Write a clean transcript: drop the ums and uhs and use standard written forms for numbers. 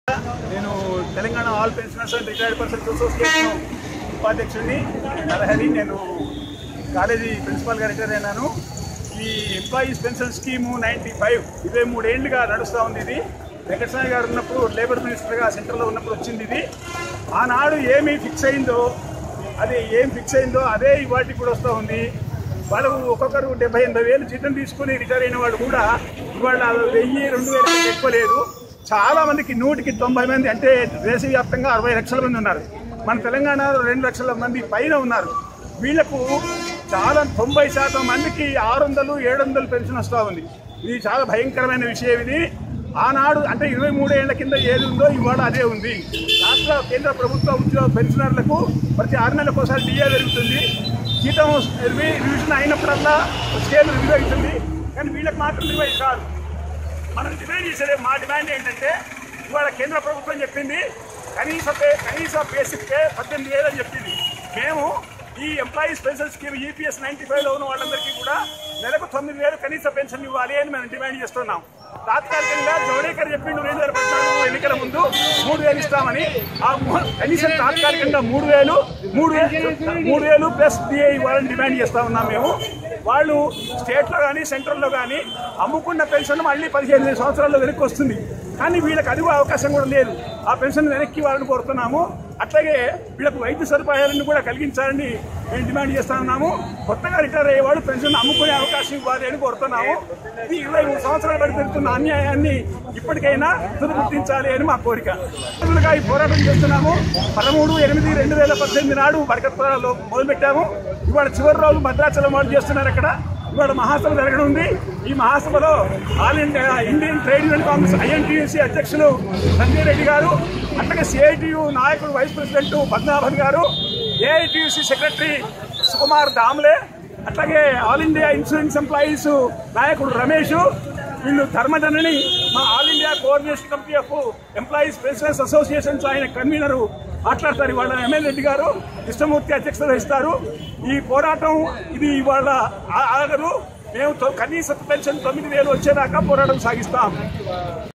నేను Telangana all pensioners and retired persons association ఉపాధ్యక్షుడిని నరహరి. నేను కాలేజీ ప్రిన్సిపాల్గా రిటైర్ అయినాను. ఈ ఎంప్లాయీస్ పెన్షన్ స్కీము 95 23 ఏళ్ళుగా నడుస్తూ ఉంది. ఇది వెంకటస్వామి గారు ఉన్నప్పుడు లేబర్ మినిస్టర్గా సెంట్రల్లో ఉన్నప్పుడు వచ్చింది. ఇది ఆనాడు ఏమి ఫిక్స్ అయిందో అదే ఇవాటికి కూడా వస్తూ ఉంది. వాళ్ళు ఒక్కొక్కరు 70-80 జీతం తీసుకుని రిటైర్ అయిన వాళ్ళు కూడా ఇవాళ 1000-2000 ఎక్కువ లేదు. చాలా మందికి 190 మంది, అంటే దేశవ్యాప్తంగా 60 లక్షల మంది ఉన్నారు. మన తెలంగాణలో 2 లక్షల మంది పైన ఉన్నారు. వీళ్లకు చాలా 90% మందికి 600-700 పెన్షన్ వస్తూ ఉంది. ఇది చాలా భయంకరమైన విషయం. ఇది ఆనాడు అంటే 23 ఏళ్ల కింద ఏది ఉందో ఇవాళ అదే ఉంది. రాష్ట్ర కేంద్ర ప్రభుత్వ ఉద్యోగ పెన్షనర్లకు ప్రతి 6 నెలలకు ఒకసారి డిఏ పెరుగుతుంది. జీతం రివిజన్ అయినప్పుడల్లా స్కేల్ రివ్యూ అవుతుంది. కానీ వీళ్ళకి మాత్రం రివైజ్ కాదు. మనం డిమాండ్ చేసేది, మా డిమాండ్ ఏంటంటే ఇవాళ కేంద్ర ప్రభుత్వం చెప్పింది కనీస బేసిక్ పే 18,000 అని చెప్పింది. మేము ఈ ఎంప్లాయీస్ పెన్షన్ స్కీమ్ EPS 95లో ఉన్న వాళ్ళందరికీ కూడా నెలకు 9,000 కనీస పెన్షన్ ఇవ్వాలి అని మేము డిమాండ్ చేస్తున్నాం. తాత్కాలికంగా జవడేకర్ చెప్పిండు 2014 ఎన్నికల ముందు 3,000 ఇస్తామని. ఆ కనీసం తాత్కాలికంగా 3,000 ప్లస్ డిఏ ఇవ్వాలని డిమాండ్ చేస్తా ఉన్నాం మేము. వాళ్ళు స్టేట్లో కానీ సెంట్రల్లో కానీ అమ్ముకున్న పెన్షన్ మళ్ళీ 15 సంవత్సరాల్లో వెనక్కి వస్తుంది. కానీ వీళ్ళకి అది అవకాశం కూడా లేదు. ఆ పెన్షన్ వెనక్కి వాళ్ళని కోరుతున్నాము. అట్లాగే వీళ్ళకు వైద్య సదుపాయాలను కూడా కలిగించాలని మేము డిమాండ్ చేస్తా ఉన్నాము. కొత్తగా రిటైర్ అయ్యేవాడు పెన్షన్ అమ్ముకునే అవకాశం ఇవ్వాలి అని కోరుతున్నాము. ఇది 23 సంవత్సరాలు బట్టి పెడుతున్న అన్యాయాన్ని ఇప్పటికైనా గుర్తించాలి అని మా కోరిక. ఈ పోరాటం చేస్తున్నాము. 13/8/2018 నాడు బరకత్పురాలో మొదలుపెట్టాము. ఇవాళ చివరి రోజు భద్రాచలం వాళ్ళు చేస్తున్నారు. అక్కడ ఇవాళ మహాసభ జరగనుంది. ఈ మహాసభలో all India Indian trade union congress INTUC అధ్యక్షులు సంజయ్ రెడ్డి గారు, అట్లాగే CITU నాయకుడు వైస్ ప్రెసిడెంట్ పద్మనాభన్ గారు, AITUC సెక్రటరీ సుకుమార్ దామ్లే, అట్లాగే ఆల్ ఇండియా ఇన్సూరెన్స్ ఎంప్లాయీస్ నాయకుడు రమేష్, వీళ్ళు ధర్మజనని మా all India coordination committee of employees pensioners associations ఆయన కన్వీనరు మాట్లాడతారు. ఇవాళ ML రెడ్డి గారు కృష్ణమూర్తి అధ్యక్షత వహిస్తారు. ఈ పోరాటం ఇది ఇవాళ ఆగదు. మేము కనీస పెన్షన్ 9,000 వచ్చేదాకా పోరాటం సాగిస్తాం.